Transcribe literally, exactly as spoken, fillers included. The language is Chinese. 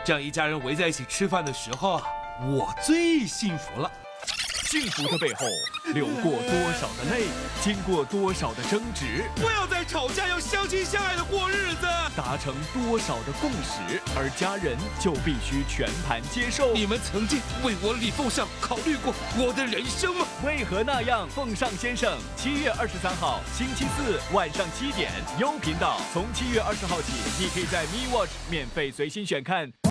这样一家人围在一起吃饭的时候啊，我最幸福了。 幸福的背后流过多少的泪，经过多少的争执， 不要再吵架，要相亲相爱的过日子， 达成多少的共识，而家人就必须全盘接受。 你们曾经为我李凤上考虑过我的人生吗？ 为何那样？凤上先生，七月二十三号星期四晚上七点，优频道，从七月二十号起，你可以在 Me Watch 免费随心选看。